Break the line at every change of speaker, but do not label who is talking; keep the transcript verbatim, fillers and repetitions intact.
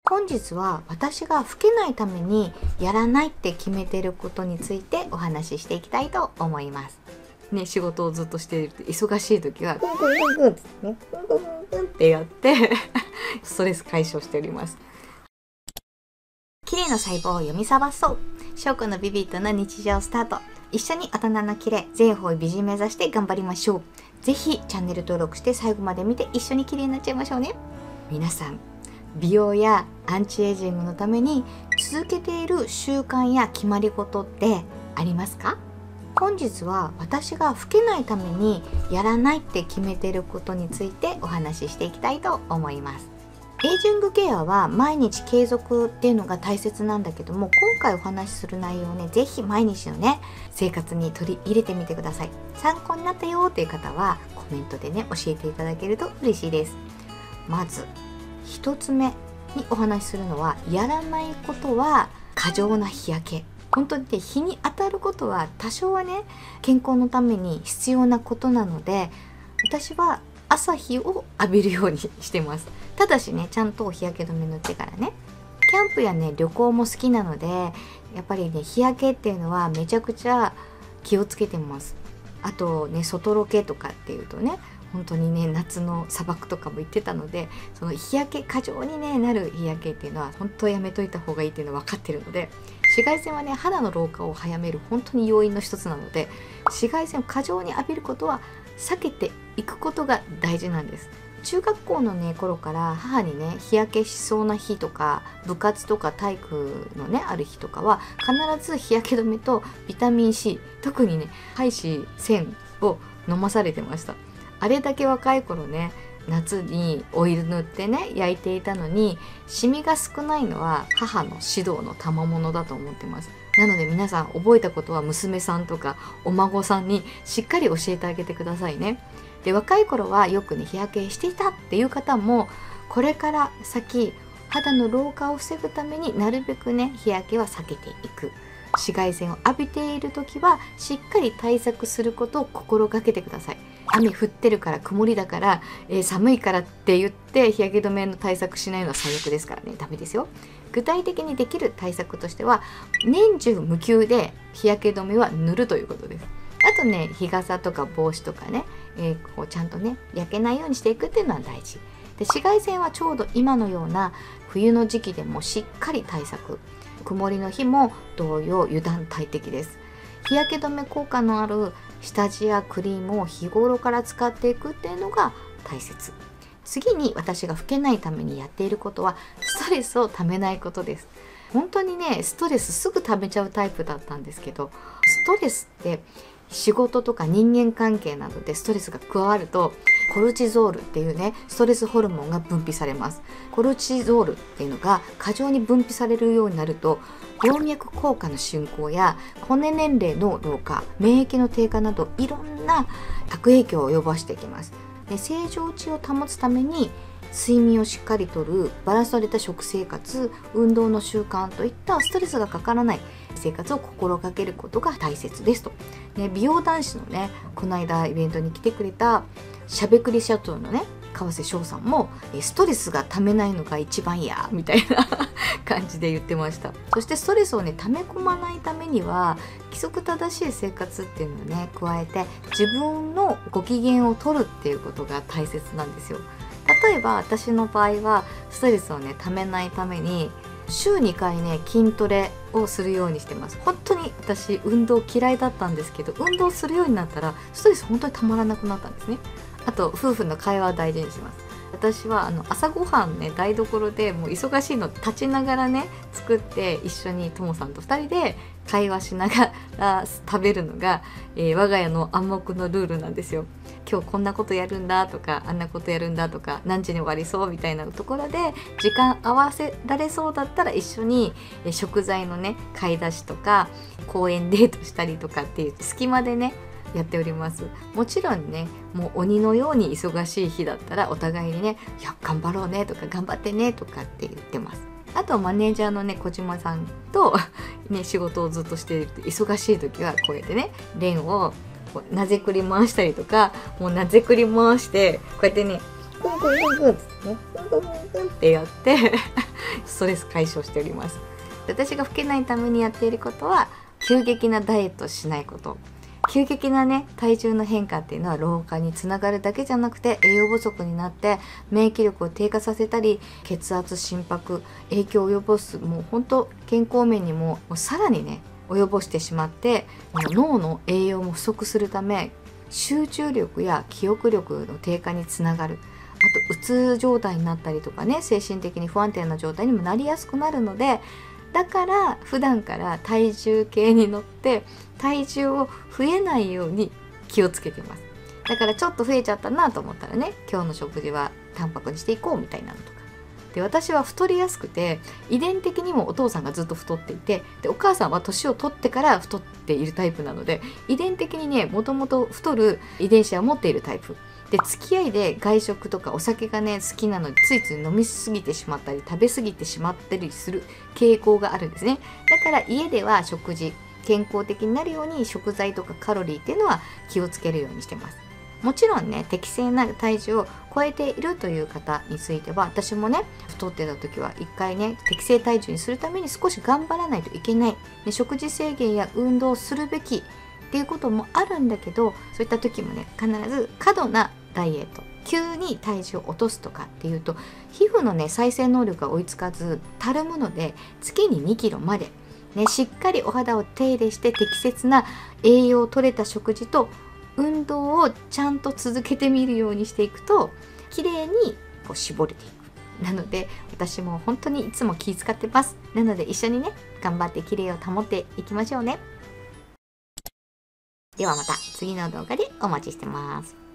本日は私が老けないためにやらないって決めてることについてお話ししていきたいと思います。ね、仕事をずっとしていると忙しい時はグングングングンってね、グングングングンってやってストレス解消しております。綺麗な細胞を読み覚まそう。翔子のビビッドな日常スタート。一緒に大人の綺麗、全方位美人目指して頑張りましょう。ぜひチャンネル登録して最後まで見て一緒に綺麗になっちゃいましょうね。皆さん、美容やアンチエイジングのために続けている習慣や決まり事ってありますか？本日は私が老けないためにやらないって決めていることについてお話ししていきたいと思います。エイジングケアは毎日継続っていうのが大切なんだけども、今回お話しする内容をね、ぜひ毎日のね生活に取り入れてみてください。参考になったよっていう方はコメントでね教えていただけると嬉しいです。まず一つ目にお話しするのは、やらないことは過剰な日焼け。本当にね、日に当たることは多少はね健康のために必要なことなので、私は朝日を浴びるようにしてます。ただしね、ちゃんと日焼け止め塗ってからね。キャンプやね旅行も好きなので、やっぱりね日焼けっていうのはめちゃくちゃ気をつけてます。あとね、外ロケとかっていうとね、本当にね夏の砂漠とかも行ってたので、その日焼け過剰に、ね、なる日焼けっていうのは本当やめといた方がいいっていうのは分かってるので、紫外線はね肌の老化を早める本当に要因の一つなので、紫外線を過剰に浴びることは避けていくことが大事なんです。中学校のね頃から母にね日焼けしそうな日とか、部活とか体育のねある日とかは必ず日焼け止めとビタミン C、 特にねハイシーせんを飲まされてました。あれだけ若い頃ね夏にオイル塗ってね焼いていたのに、シミが少ないのは母の指導の賜物だと思ってます。なので皆さん覚えたことは娘さんとかお孫さんにしっかり教えてあげてくださいね。で、若い頃はよくね日焼けしていたっていう方も、これから先肌の老化を防ぐためになるべくね日焼けは避けていく。紫外線を浴びている時はしっかり対策することを心がけてください。雨降ってるから、曇りだから、えー、寒いからって言って日焼け止めの対策しないのは最悪ですからね、ダメですよ。具体的にできる対策としては、年中無休で日焼け止めは塗るということです。あとね、日傘とか帽子とかね、えー、こうちゃんとね焼けないようにしていくっていうのは大事で、紫外線はちょうど今のような冬の時期でもしっかり対策。曇りの日も同様油断大敵です。日焼け止め効果のある下地やクリームを日頃から使っていくっていうのが大切。次に私が老けないためにやっていることは、ストレスをためないことです。本当にねストレスすぐためちゃうタイプだったんですけど、ストレスって仕事とか人間関係などでストレスが加わると、コルチゾールっていうねストレスホルモンが分泌されます。コルチゾールっていうのが過剰に分泌されるようになると、動脈硬化の進行や骨年齢の老化、免疫の低下などいろんな悪影響を及ぼしてきます。で、正常値を保つために睡眠をしっかりとる、バランスの取れた食生活、運動の習慣といったストレスがかからない生活を心がけることが大切ですと。ね、美容男子のねこの間イベントに来てくれたしゃべくり社長のね川瀬翔さんも、ストレスがためないのが一番やみたいな感じで言ってました。そしてストレスをね溜め込まないためには、規則正しい生活っていうのをね加えて、自分のご機嫌を取るっていうことが大切なんですよ。例えば私の場合はストレスをね溜めないために週にかいね筋トレをするようにしてます。本当に私運動嫌いだったんですけど、運動するようになったらストレス本当にたまらなくなったんですね。あと夫婦の会話を大事にします。私はあの朝ごはんね台所でもう忙しいの立ちながらね作って、一緒にともさんとふたりで会話しながら食べるのが、えー、我が家の暗黙のルールなんですよ。今日こんなことやるんだとか、あんなことやるんだとか、何時に終わりそうみたいなところで時間合わせられそうだったら、一緒に食材のね買い出しとか公園デートしたりとかっていう隙間でねやっております。もちろんねもう鬼のように忙しい日だったらお互いにね、いや頑張ろうねとか頑張ってねとかって言ってます。あとマネージャーのね小島さんとね仕事をずっとしていると、忙しい時はこうやってねレンをこうなぜくり回したりとか、もうなぜくり回してこうやってねグングングングンってねグングングングンってやってストレス解消しております。私が老けないためにやっていることは、急激なダイエットしないこと。急激なね体重の変化っていうのは老化につながるだけじゃなくて、栄養不足になって免疫力を低下させたり、血圧心拍影響を及ぼす、もう本当健康面にももうさらにね及ぼしてしまって、脳の栄養も不足するため集中力や記憶力の低下につながる。あとうつ状態になったりとかね、精神的に不安定な状態にもなりやすくなるので、だから普段から体重計に乗って体重を増えないように気をつけてます。だからちょっと増えちゃったなと思ったらね、今日の食事はタンパクにしていこうみたいなのとか。で、私は太りやすくて、遺伝的にもお父さんがずっと太っていて、でお母さんは年を取ってから太っているタイプなので、遺伝的にねもともと太る遺伝子は持っているタイプで、付き合いで外食とかお酒がね好きなので、ついつい飲みすぎてしまったり食べ過ぎてしまったりする傾向があるんですね。だから家では食事健康的になるように食材とかカロリーっていうのは気をつけるようにしてます。もちろんね適正な体重を超えているという方については、私もね太ってた時は一回ね適正体重にするために少し頑張らないといけない、で食事制限や運動をするべきっていうこともあるんだけど、そういった時もね必ず過度なダイエット、急に体重を落とすとかっていうと、皮膚のね再生能力が追いつかずたるむので、月ににキロまで、ね、しっかりお肌を手入れして適切な栄養を取れた食事と運動をちゃんと続けてみるようにしていくと、綺麗にこう絞れていく。なので私も本当にいつも気遣ってます。なので一緒にね頑張って綺麗を保っていきましょうね。ではまた次の動画でお待ちしてます。